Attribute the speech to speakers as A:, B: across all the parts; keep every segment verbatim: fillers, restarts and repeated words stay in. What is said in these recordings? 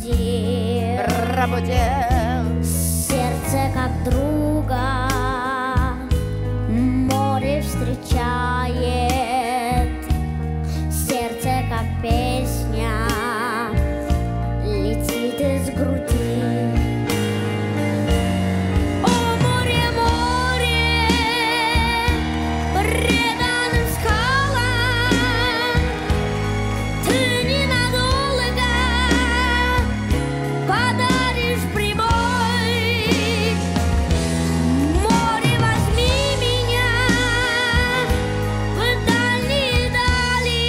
A: груди. Сердце как друга море встречает. Сердце как песня летит из груди. О, море, море, преданным скалам, ты ненадолго подаришь прибой. Море, возьми меня в дальние дали,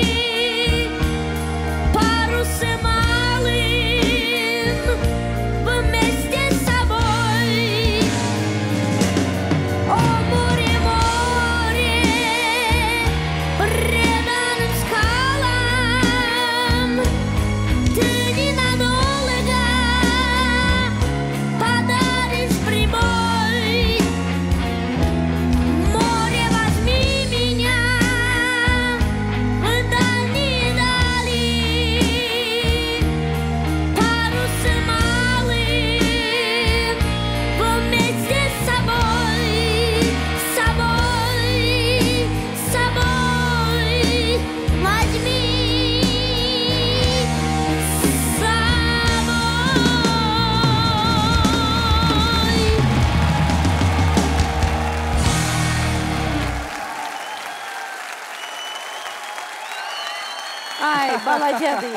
A: парусы малым вместе с собой. О, море, море, преданным скалам, ты ненадолго подаришь прибой. Море, возьми меня в дальние дали, парусы малым вместе с собой, с собой, с собой, возьми с
B: Ay balacadır.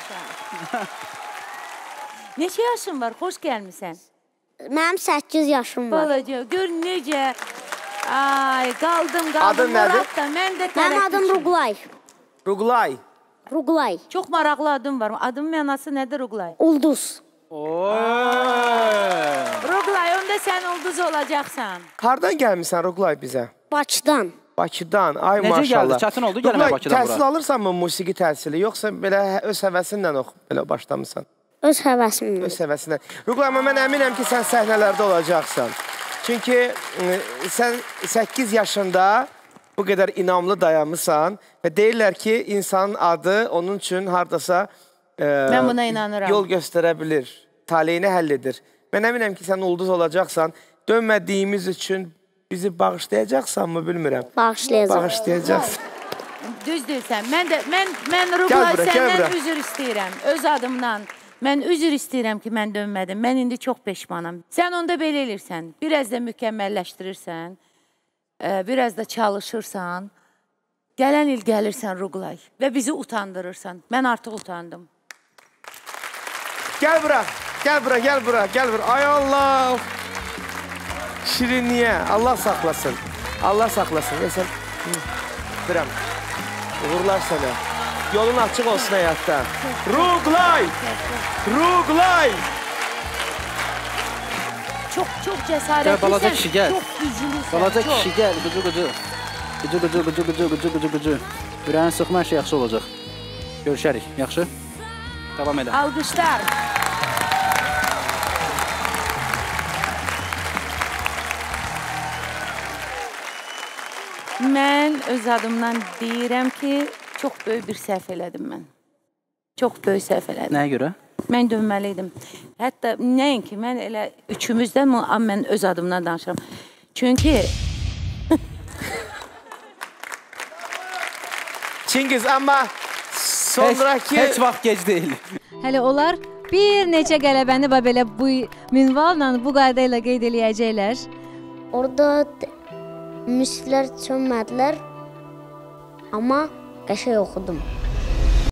B: Neçə yaşın var? Xoş gəlmisən.
A: Mənim səkkiz yaşım var.
B: Balaca, gör necə. Ay, qaldım, qaldım.
C: Adın nədir?
B: Murad da, mən də
A: Mənim adım
B: tərəfmişim.
A: Ruqlay.
C: Ruqlay.
A: Ruqlay.
B: Çox maraqlı adım var. Adın mənası nədir Ruqlay?
A: Ulduz.
B: Ruqlay, onda sən ulduz olacaqsan.
C: Hardan gəlmişsən Ruqlay bizə?
A: Bakıdan.
C: Bakıdan. Ay
D: Necə
C: maşallah.
D: gəldi? Çətin oldu gəlmək
C: Ruqlay,
D: Bakıdan
C: təhsil
D: bura.
C: alırsanmı musiqi təhsili, yoxsa belə öz həvəsinlə oxu, belə başlamısan?
A: Öz həvəsimlə.
C: Öz həvəsinlə. Ruqlay, amma mən əminəm ki, sən səhnələrdə olacaqsan. Çünki ə, sən səkkiz yaşında bu qədər inamlı dayanmışsan və deyirlər ki, insanın adı onun üçün hardasa ə,
B: Mən buna inanıram.
C: yol göstərə bilir, taleyini həll edir. Mən əminəm ki, sən ulduz olacaqsan. Dönmədiyimiz üçün bizi bağışlayacaqsanmı, bilmirəm.
A: Bağışlayacaq.
C: Bağışlayacaqsan.
B: Düzdür sən. Mən də, mən, mən
C: Gəl
B: Ruqlay
C: bura, gəl
B: səndən
C: bura.
B: üzr istəyirəm. Öz adımdan. Mən üzr istəyirəm ki, mən dönmədim. Mən indi çox peşmanam. Sən onda belə elirsən. Biraz da mükəmməlləşdirirsən. e, Biraz da çalışırsan. Gələn il gəlirsən Ruqlay. Və bizi utandırırsan. Mən artıq utandım.
C: Gəl bura, gəl bura, gəl bura, gəl bura. Ay Allah! Şirinliyə, Allah saxlasın. Allah saxlasın. Və sən... Bilirəm, uğurlar sənə. Yolun açıq olsun həyatda. Ruqlay! Ruqlay!
B: Çox, çox
D: Gəl,
B: cəsarətlisən.
D: balaca kişi, gəl.
B: Çox güclüsən.
D: Balaca
B: çox.
D: kişi gəl, qıcı qıcı. Qıcı qıcı, qıcı qıcı, qıcı qıcı qıcı. Ürəyin sıxma, hər şey yaxşı olacaq. Görüşərik, yaxşı? Davam elə.
B: Alqışlar. Mən öz adımdan deyirəm ki, çox böyük bir səhv elədim mən. Çox böyük səhv elədim.
D: Nəyə görə?
B: Mən dönməliydim. Hətta nəinki, mən elə üçümüzdən mən öz adımdan danışıram. Çünki
C: Çingiz, amma sonraki...
D: Heç, heç vaxt gec deyil.
E: Hələ onlar bir neçə qələbəni və belə bu minvalla, bu qayda ilə qeyd eləyəcəklər.
A: Orada müslər çönmədilər, amma qəşəng oxudum.